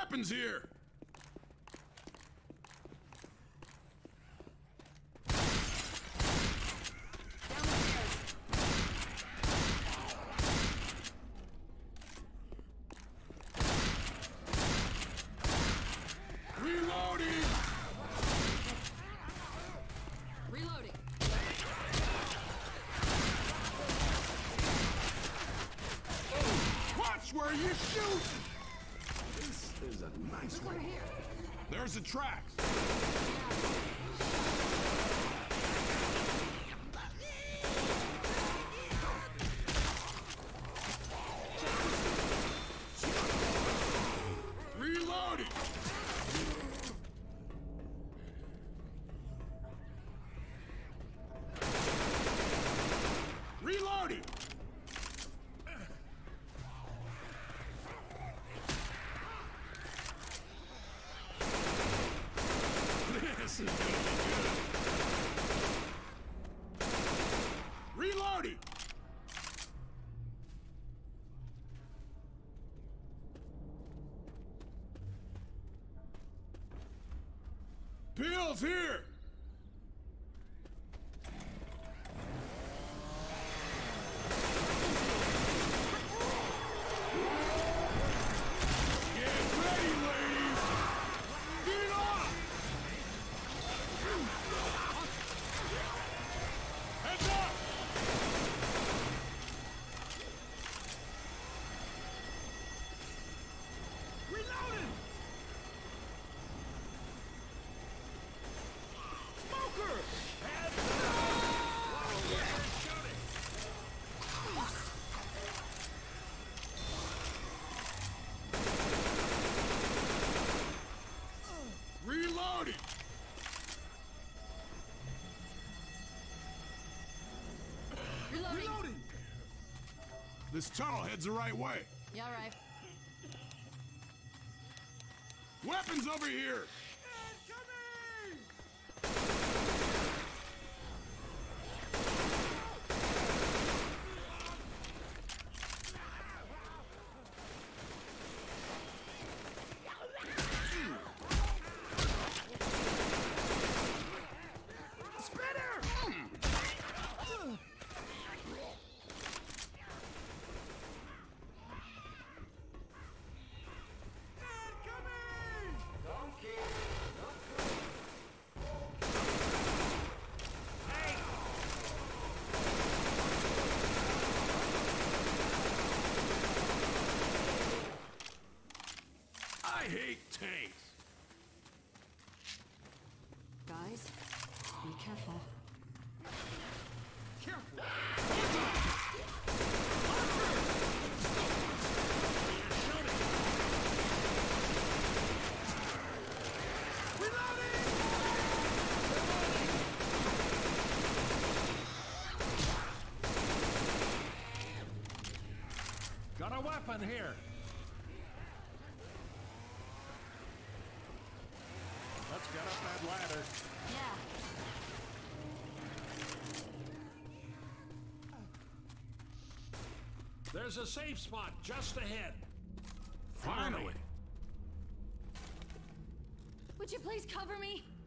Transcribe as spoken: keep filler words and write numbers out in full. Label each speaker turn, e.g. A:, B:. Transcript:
A: Weapons here!
B: Reloading!
C: Reloading.
B: Watch where you shoot! This is a nice
C: Look
B: one.
C: over here.
A: There's the tracks!
B: Reloading! Reloading! This is gonna be good. Reloading! Pills here! Get ready, ladies! Get off! Heads up! Reloading! Smoker! Heads Reloading!
C: Reloading.
B: Reloading! This tunnel heads the right way.
C: Yeah, all right.
B: Weapons over here! I hate tanks.
C: Guys, be careful.
B: Careful!
D: Got a weapon here. Let's get up that ladder.
C: Yeah.
D: There's a safe spot just ahead.
B: Finally!
C: Would you please cover me?